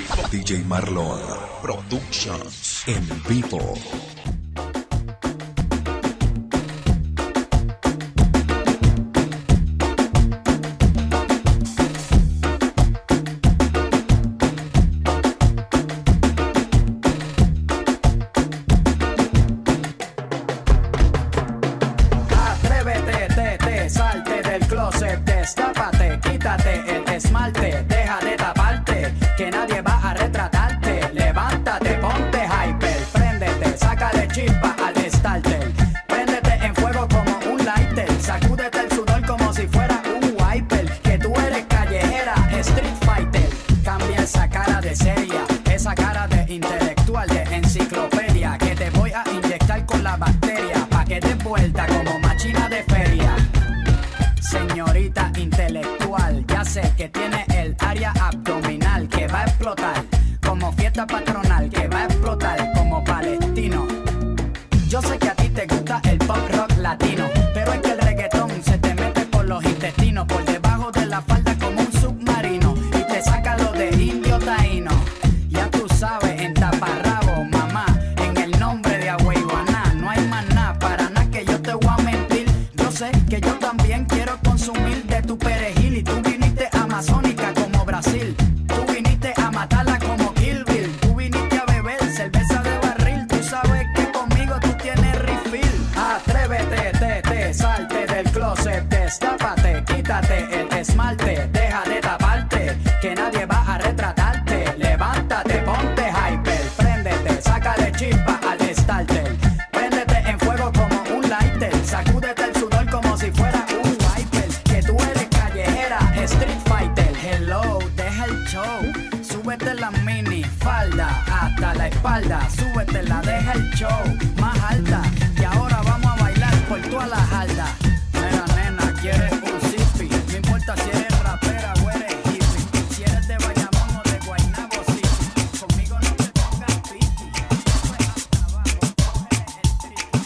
DJ Marlon Productions en vivo. Salte del closet, destápate, quítate el esmalte, deja de taparte, que nadie va a retratarte. Levántate, ponte hyper, préndete, sácale chispa al starter, préndete en fuego como un lighter, sacúdete el sudor como si fuera un wiper, que tú eres callejera, street fighter. Cambia esa cara de seria, esa cara de intelectual, de enciclopedia, que te voy a inyectar con la bacteria, pa' que des vuelta como máquina de feria. Señorita intelectual, ya sé que tiene el área abdominal que va a explotar como fiesta patronal, que va a explotar como palestino. Yo sé que a ti te gusta el pop rock latino, pero es que el reggaetón se te mete por los intestinos, por debajo de la falda como un submarino, y te saca lo de indio taíno. Ya tú sabes, en taparrabo, mamá, en el nombre de Agüeyuaná, no hay más nada, para nada que yo te voy a mentir. Yo sé que yo también quiero consumir de tu perejil, y tú viniste amazónica como Brasil, tú viniste a matarla como Kill Bill, tú viniste a beber cerveza de barril, tú sabes que conmigo tú tienes refill. Atrévete, salte del closet, destápate, quítate el esmalte, deja de taparte, que nadie va a retratarte. Levántate, ponte hyper, préndete, sácale chispa al starter, préndete en fuego como un lighter, sacúdete el sudor como si fuera un wiper, que tú eres callejera, street fighter. Hello, deja el show, súbete la mini falda hasta la espalda, súbetela, deja el show más alta, y ahora vamos a bailar por toda la jarda. Mira nena, quieres un zippy, no importa si eres rapera o eres hippie, si eres de Bayamón o de Guaynabo City, conmigo no te pongas piqui, sube hasta abajo, cógele el triqui.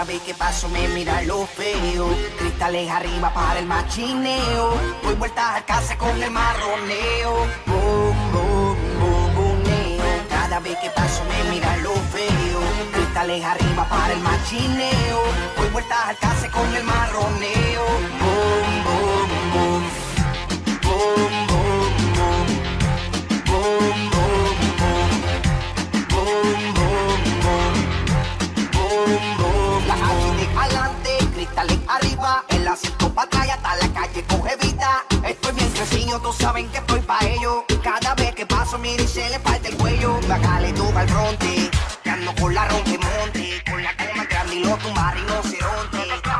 Cada vez que paso me mira lo feo. Cristales arriba para el machineo. Doy vueltas al case con el marroneo. Boom, boom, boom, boomeo. Cada vez que paso me mira lo feo. Cristales arriba para el machineo. Doy vueltas al case con el marroneo. Boom, boom, boom. Boom, boom, boom. Boom, boom, boom. Boom, boom, boom. Boom, boom. La HD adelante, cristales arriba. El asiento para atrás y hasta la calle coge vida. Estoy bien crecido, todos saben que estoy pa' ello. Cada vez que paso, mira y se le parte el cuello. Bájale tú al fronte, que ando con la rompemonte. Con la cama grande y los tumbar rinoceronte.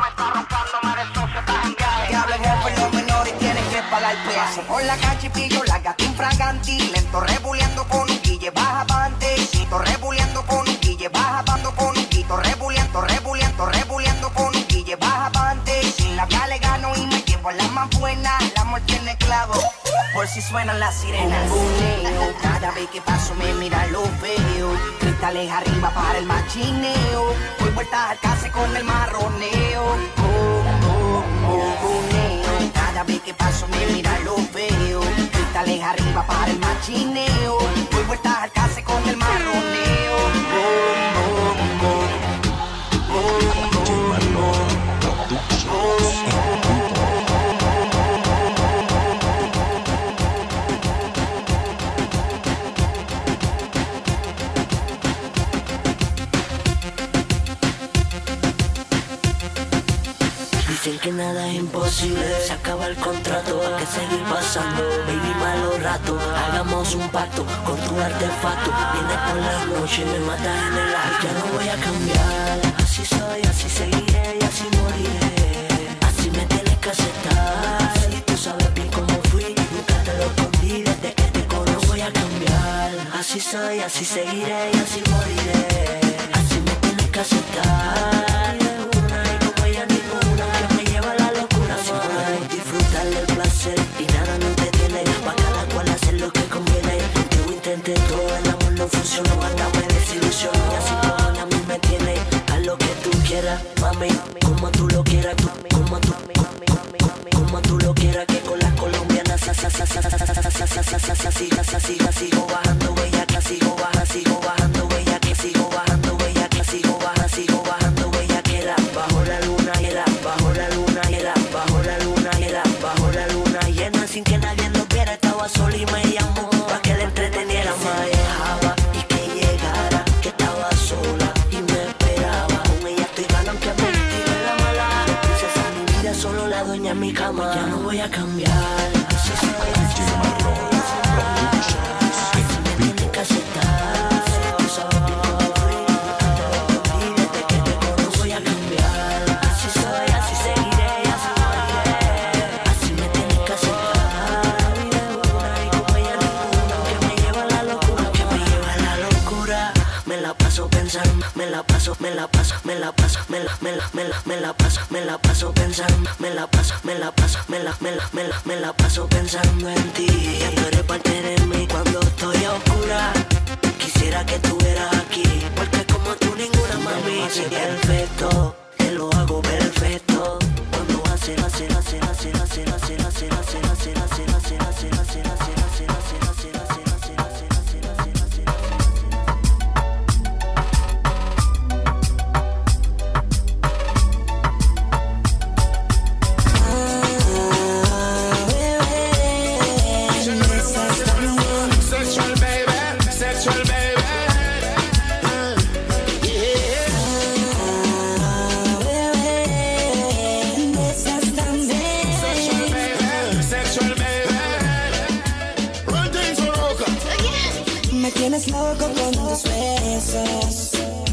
Que habla el jefe, los menores tienen que pagar el peso. Por la calle pillo la gata infraganti. Lento rebuleando con un guille baja avante. Quito rebuleando con un guille baja bando con un quito. Rebuleando con un guille baja avante. Sin labial le gano y me llevo a la más buena. El amor tiene clavo, por si suenan las sirenas. Bomboneo, cada vez que paso me mira lo feo. Cristales arriba para el machineo. Doy vueltas al case con el marroneo. Bomboneo, cada vez que paso me mira lo feo. Cristales arriba para el machineo. Doy vueltas al case con el marroneo. DJ Marlon Productions en vivo. Dicen que nada es imposible, se acaba el contrato, hay que seguir pasando, baby, malos ratos. Hagamos un pacto con tu artefacto. Vienes por la noche y me matas en el acto. Ya no voy a cambiar, así soy, así seguiré y así moriré. Así me tienes que aceptar, y tú sabes bien cómo fui, nunca te lo escondí desde que te conozco. No voy a cambiar, así soy, así seguiré y así moriré. Así me tienes que aceptar. Y nada nos detiene, pa' cada cual hacer lo que conviene. Yo intenté todo, el amor no funcionó, hasta me desilusionó. Y así como a mí me tiene, haz lo que tú quieras, mami, como tú lo quieras, como tú lo quieras. Que con las colombianas sigo bajando bellaca, sigo bajando bellaca, sigo bajando bellaca, sigo bajando bellaquera. Bajo la luna, bajo la luna, bajo la luna, bajo la luna llena, sin que nadie lo viera. Estaba sola y me llamó pa' que le entreteniera. Me dejaba y que llegara, que estaba sola y me esperaba. Con ella estoy ganando que me tire la mala. Princesa mi vida, solo la dueña en mi cama. Ya no voy a cambiar, así soy, así DJ Marlon Productions en vivo. tienes que aceptar. Tú sabes bien cómo fui, nunca te lo escondí desde que te conozco. No voy a cambiar, así soy, así seguiré y así moriré. Así me tienes que aceptar. La vida es una y como ella ninguna, que me lleva a la locura, que me lleva a la locura. Me la paso pensando, me la paso pensando, me la paso pensando en ti. Ya tú eres parte de mí cuando estoy a oscura. Quisiera que estuvieras aquí, porque como tú ninguna, mami. Soy perfecto, te lo hago perfecto. Cuando hace Me tienes loco con tus besos.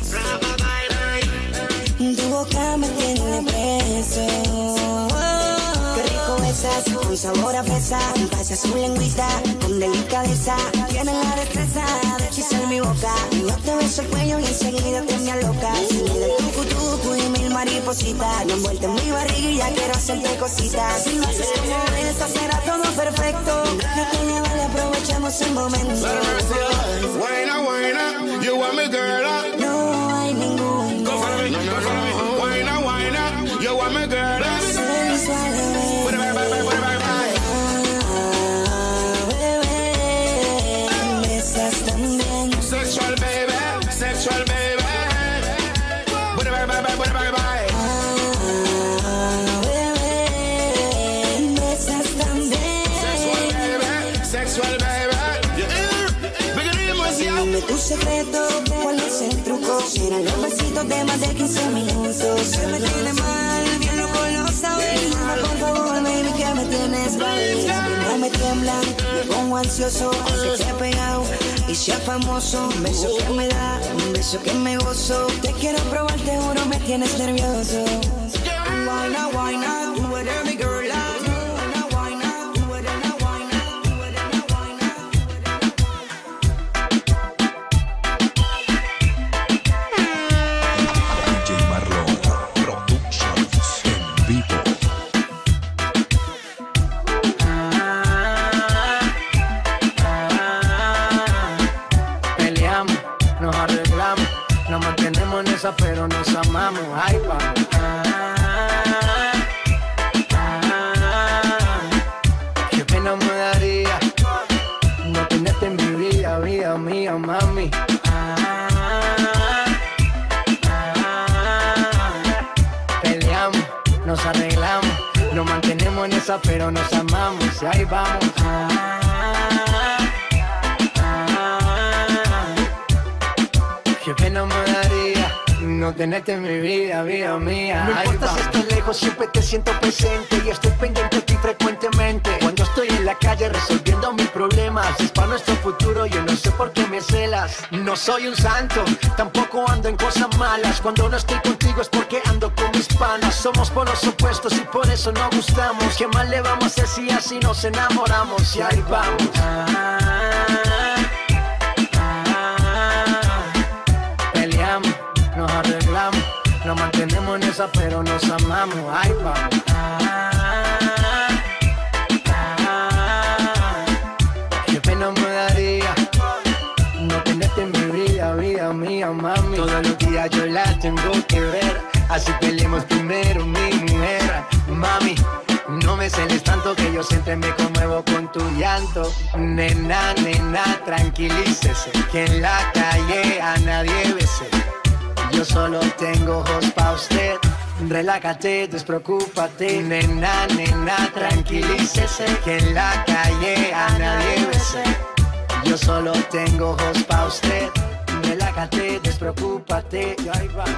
Tu boca me tiene preso. Qué rico besas, con sabor a fresa. Pasa su lengüita con delicadeza. Tienes la destreza de hechizar mi boca. Yo te beso el cuello y enseguida te me alocas. Salí del tucu y mil maripositas. Me envuelto en mi barriga y ya quiero hacerte cositas. Si lo haces como esta será todo perfecto. Déjate llevar y aprovechemos el momento. Buena, buena, you want me girl. No hay ningún. Go follow me, secreto, ¿cuál es el truco? Serán los besitos de más de 15 minutos. Se me tiene mal, bien loco lo sabes. Por favor, baby, que me tienes mal. No me tiemblan, me pongo ansioso, aunque esté pegado y sea famoso. Un beso que me da, un beso que me gozo. Te quiero probar, te juro, me tienes nervioso. Why not, do whatever me girl loves. DJ Marlon Productions en vivo. Peleamos, nos arreglamos, nos mantenemos en esa pero nos amamos. Ay, vamos. Qué pena me daría no tenerte en mi vida, vida mía, mami. Peleamos, nos arreglamos, nos mantenemos en esa pero nos amamos. Y ahí vamos. Qué pena me daría no tenerte en mi vida, vida mía. No importa si estás lejos, siempre te siento presente y estoy pendiente de ti frecuentemente. Cuando estoy en la calle resolviendo mis problemas, es para nuestro futuro, yo no sé por qué me celas. No soy un santo, tampoco ando en cosas malas. Cuando no estoy contigo es porque ando con mis panas. Somos polos opuestos y por eso no gustamos. ¿Qué más le vamos a hacer si así nos enamoramos? Y ahí vamos. Peleamos, nos arreglamos, nos mantenemos en esa pero nos amamos. Ahí vamos. Qué pena me daría no tenerte en mi vida, vida mía, mami. Todos los días yo la tengo que ver, así peleemos primero, mi mujer. Mami, no me celes tanto que yo siempre me conmuevo con tu llanto. Nena, nena, tranquilícese, que en la calle a nadie bese. Yo solo tengo ojos pa' usted. Relájate, despreocúpate. Nena, nena, tranquilícese, que en la calle a nadie bese. Yo solo tengo ojos pa' usted. Relájate, despreocúpate. Y ahí va.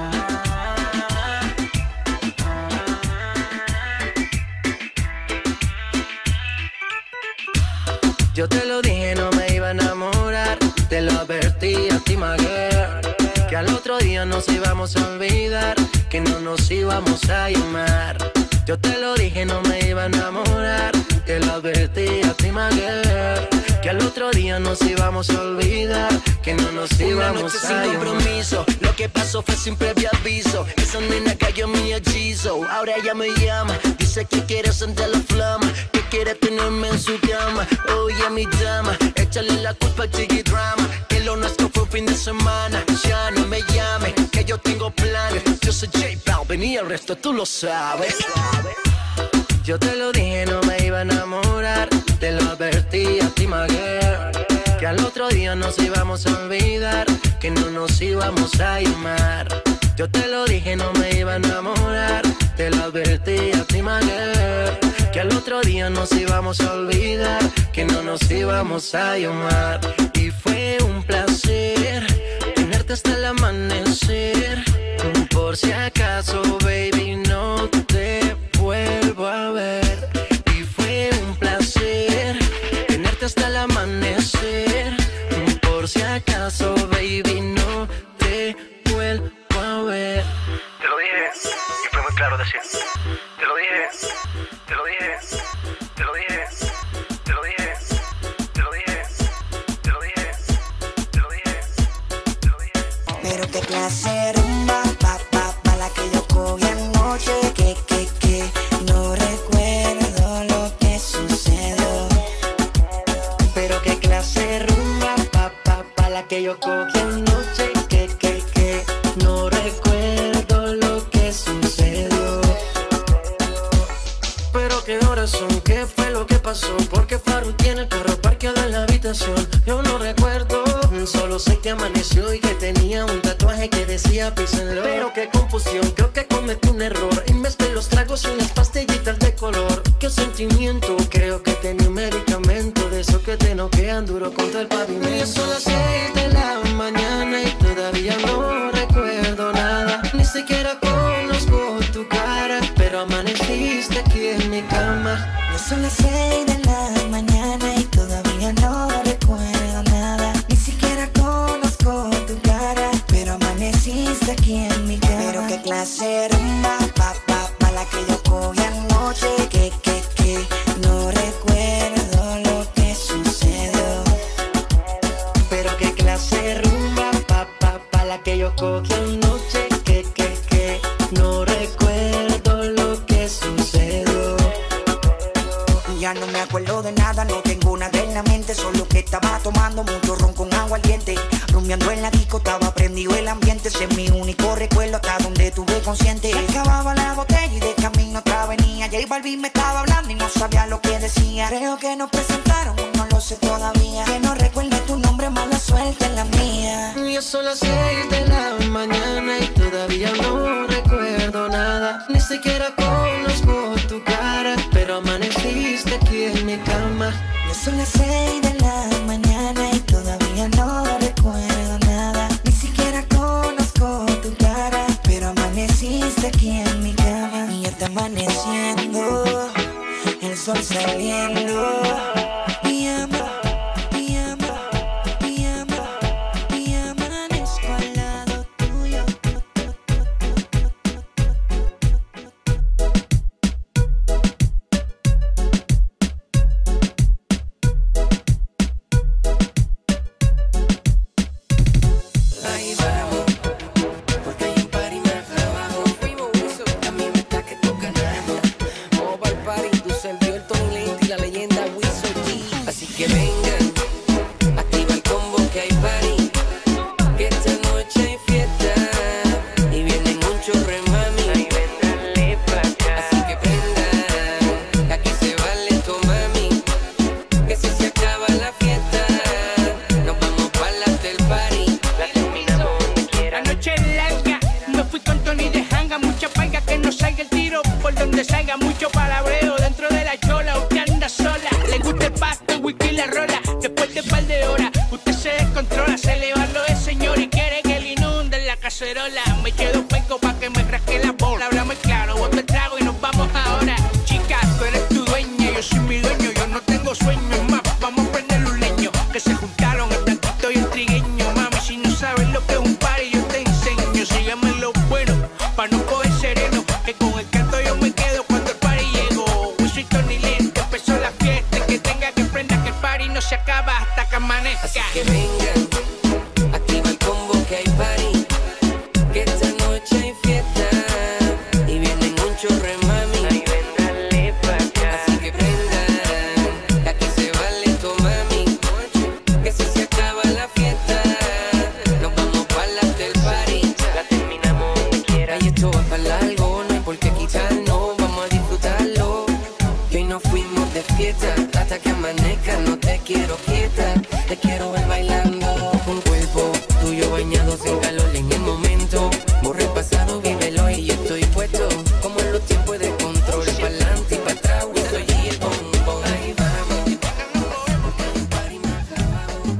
Yo te lo dije, no me iba a enamorar. Te lo advertí a ti, my girl, que al otro día nos íbamos a olvidar, que no nos íbamos a llamar. Yo te lo dije, no me iba a enamorar. Te lo advertí a ti, my girl, que al otro día nos íbamos a olvidar, que no nos íbamos a llamar. Sin compromiso, lo que pasó fue sin previo aviso. Esa nena cayó mi hechizo, ahora ella me llama, dice que quiere sentir la flama, que quiere tenerme en su cama. Oye, mi dama, échale la culpa al Chiqui Drama, que lo nuestro fue un fin de semana. Ya no me llame, que yo tengo planes. Yo soy J Balvin y el resto tú lo sabes. Yo te lo dije, no me iba a enamorar. Te lo advertí a ti, my girl, que al otro día nos íbamos a olvidar, que no nos íbamos a llamar. Yo te lo dije, no me iba a enamorar. Te lo advertí a ti, my girl, que al otro día nos íbamos a olvidar, que no nos íbamos a llamar. Y fue un placer tenerte hasta el amanecer. Por si acaso, baby, no te vuelvo a ver. Y fue un placer tenerte hasta el amanecer. Por si acaso, baby, no te vuelvo a ver. Te lo dije y fue muy claro decir. Te lo dije, te lo dije, te lo dije, te lo dije, te lo dije, te lo dije, te lo dije, te lo dije. Pero qué clase rumba, pa la que yo cogí anoche, que no recuerdo lo que sucedió. Pero qué clase rumba, pa la que yo cogí anoche, que no recuerdo lo que sucedió. Pero qué horas son, qué fue lo que pasó, porque Faru tiene el carro parqueado en la habitación. Yo no recuerdo, solo sé que amaneció y que tenía un tatuaje que decía peace and love. Pero qué confusión, creo que cometí un error y mezclé los tragos y unas pastillitas de color. Qué sentimiento, creo que tenía un medicamento de esos que te noquean duro contra el pavimento. Y son las 6 de la todavía no recuerdo nada. Ni siquiera conozco tu cara, pero amaneciste aquí en mi cama. Ya son las 6 de la mañana y todavía no recuerdo nada. Ni siquiera conozco tu cara, pero amaneciste aquí en mi cama. Pero qué clase de rumba, pa la que yo cogí anoche. Que no recuerdo lo que sucedió. Pero qué clase de rumba, pa la que yo cogí anoche. Que no recuerdo lo que sucedió. Ya no me acuerdo de nada, no tengo nada en la mente. Solo que estaba tomando mucho ron con agua ardiente. Rumbeando en la disco, estaba prendido el ambiente. Ese es mi único recuerdo hasta donde tuve consciente. Se acababa la botella y de camino otra venía. J Balvin me estaba hablando y no sabía lo que decía. Creo que nos presentaron, no lo sé todavía. Que no recuerde tu nombre, mala suerte en la mía. Ya son las 6 de la mañana y todavía no recuerdo nada. Ni siquiera conozco tu cara, pero amaneciste aquí en mi cama. Ya son las 6 de la mañana y todavía no recuerdo nada. Ni siquiera conozco tu cara, pero amaneciste aquí en mi cama. Y ya está amaneciendo, el sol saliendo. Y amanezco al lado tuyo. Ahí vamos, porque hay un party más abajo. A mí me está que toca nada. Vamos pa'l party, tu servidor Tony Lente y la leyenda Wizard G. Así que vengan, activa el combo que hay party. Que esta noche hay fiesta y vienen un chorre mami. Así que prendan, aquí se vale esto mami. Que si se acaba la fiesta, nos vamos pa'l after party. La terminamos donde quiera. La noche es larga, me fui con Tony de janga. Mucha paiga que no salga el tiro por donde salga. Mucho palabreo dentro de la chola. Usted anda sola, le gusta el pasto, el whisky y la rola. Después de par de horas, usted se descontrola. Se le va lo de señor y quiere que le inunden la cacerola. Me eché 2 pecos pa' que me rasque la bola. Hablamos claro, boto el trago y nos vamos ahora. Chica, tú eres tu dueña, yo soy mi dueño. Yo no tengo sueño, más vamos a prender un leño. Que se juntaron el blanquito y el trigueño. Mami, si no sabes lo que es un party, yo te enseño. Sígueme lo bueno, pa' no coger sereno. Que con el canto yo me quedo cuando el party llegó. Soy Tony Lente, empezó la fiesta. Que tenga que prenda que el party no se acaba hasta que amanezca. Así que vengan, activa el combo que hay party. Que esta noche hay fiesta y vienen un chorre mami. Así que prendan, aquí se vale esto mami. Que si se acaba la fiesta, nos vamos pa'l after party. La terminamos donde quiera. Y esto va para largo, no hay por qué quitarnos. Vamos a disfrutarlo, que hoy nos fuimos de fiesta. Hasta que amanezca no te quiero quieta. Te quiero ver bailando con cuerpo tuyo bañado sin calor en el momento. Borra el pasado, vívelo y yo estoy puesto. Como en los tiempos de control, pa'lante y pa' atrás, soy el bombón. Ahí vamos, porque hay un party más abajo.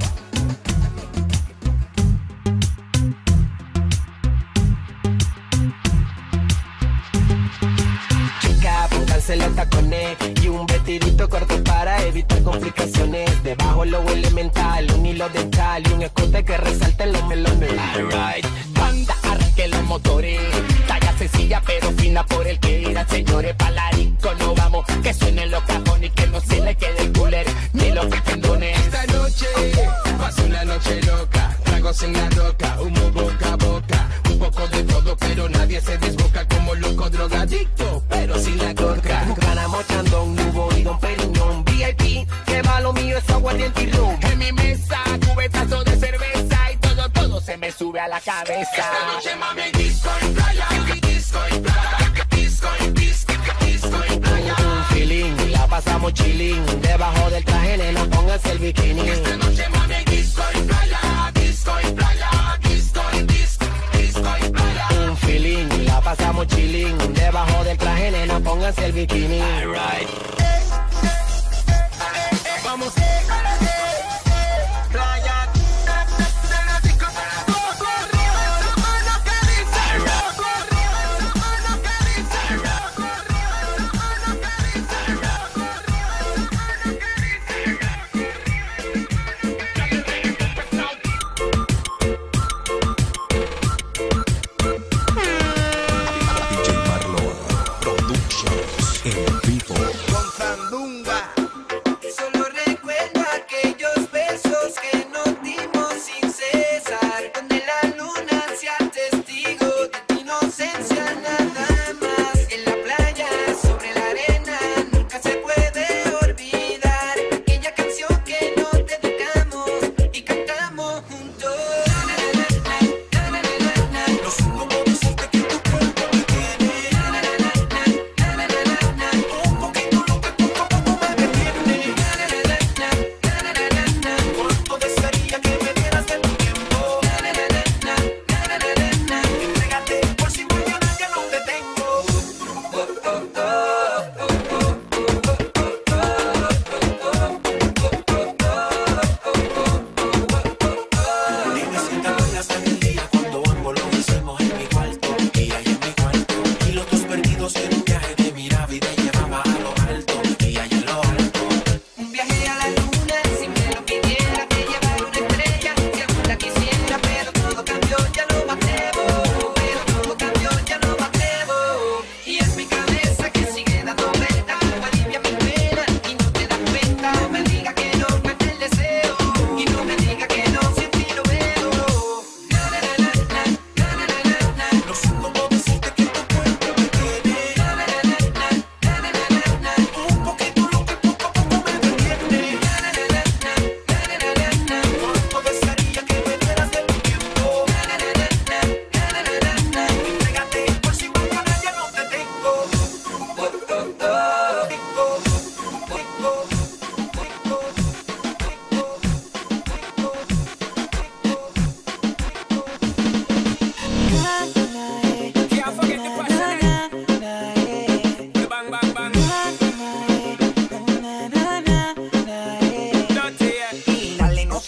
Chica, pónganse los tacones y un vestidito corto para evitar complicaciones. Debajo lo elemental, un hilo dental y un escote que resalte los melones. Alright, banda, arranque los motores. Talla sencilla pero fina por el que irá. Señores, palarico no vamos, que suenen los cajones y que no se le quede el cooler ni los pendones. Esta noche pasa una noche loca, tragos en la roca, humo boca a boca. Un poco de todo pero nadie se desboca como loco drogadicto, pero sin la coca. Ganamos Chandon, Nubo y Don Periñón. VIP, que va lo mío es aguardiente y rum. En mi mesa, cubetazo de cerveza y todo se me sube a la cabeza. Esta noche mami, disco en playa, disco en playa, disco en playa. Un feeling, la pasamos chilling. Debajo del traje, nena, pónganse el bikini. Esta noche mami, disco en playa, disco en playa, disco en playa. Un feeling, la pasamos chilling. Debajo del traje, nena, pónganse el bikini. Alright. Vamos. Playa.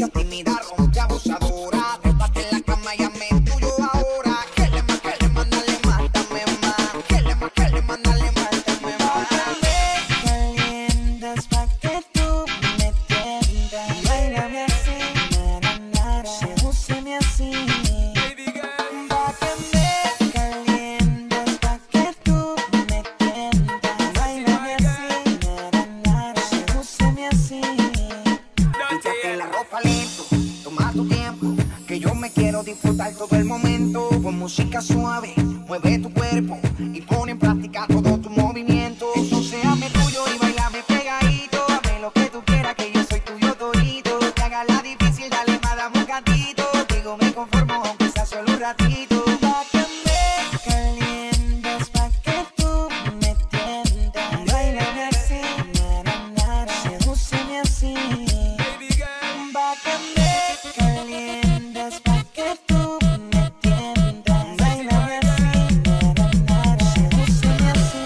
Esa tímida, ronca, abusadora, trépate en la cama y hazme tuyo ahora. Que le más, dale, mátame más. Que le más, dale, mátame más. Me calientas pa' que tú me tiendas. Báilame así, sedúceme así. Pa' que me calientas, pa' que tú me tiendas. Báilame así, sedúceme así. Quítate la ropa lento, toma tu tiempo, que yo me quiero disfrutar todo el momento. Con música suave, mueve tu cuerpo y pon en práctica todo tu movimiento. Eso séame tuyo y bailame pegadito. Dame lo que tú quieras, que yo soy tuyo todito. Que haga la difícil, dale más, dame un cantito. Digo, me conformo aunque sea solo un ratito. Pa' que me calientas, pa' que tú me tiendas. Báilame así, sedúceme así. Pa' que me calientas, pa' que tú me tiendas. Báilame así, sedúceme así.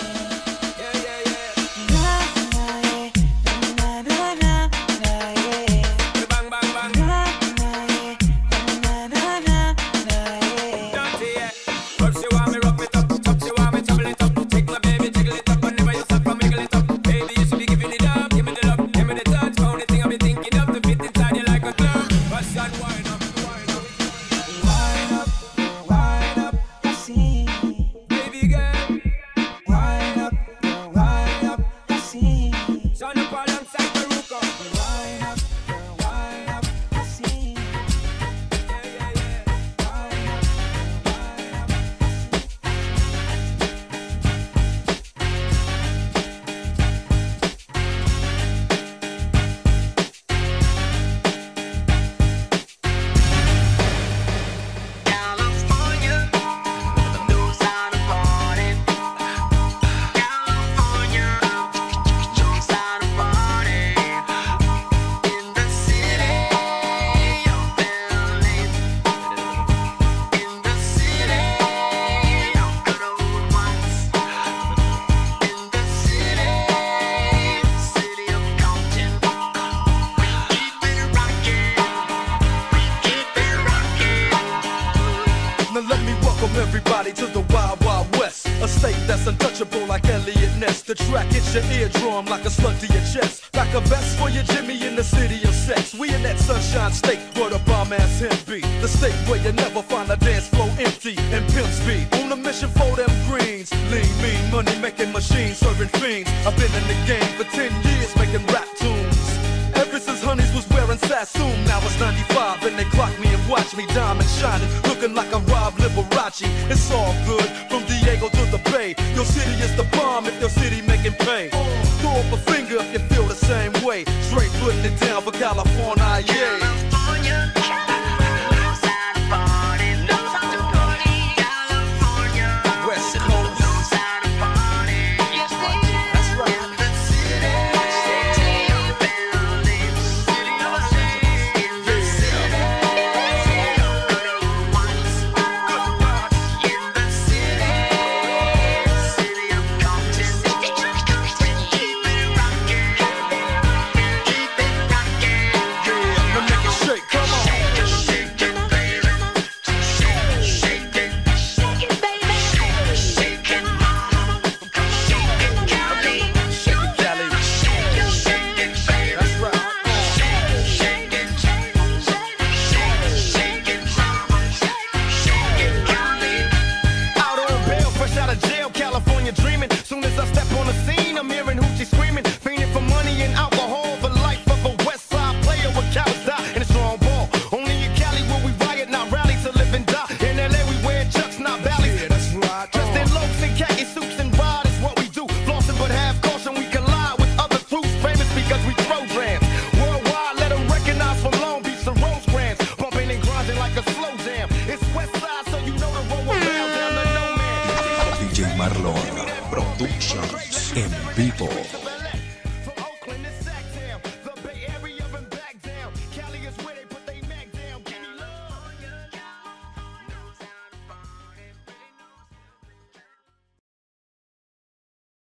Now let me welcome everybody to the Wild Wild West, a state that's untouchable like Elliot Ness. The track hits your eardrum like a slug to your chest. Like a vest for your Jimmy in the city of sex. We in that sunshine state where the bomb ass him be. The state where you never find a dance floor empty and pimp speed. On a mission for them greens. Lean, mean, money making machines, serving fiends. I've been in the game for 10 years making rap tunes. Ever since Honeys was wearing Sassoon, now it's 95 and they clock me and watch me diamond shining, looking like a Rob Liberace. It's all good, from Diego to the Bay. Your city is the bomb if your city making pay. Throw up a finger if you feel the same way. Straight putting it down for California, yeah.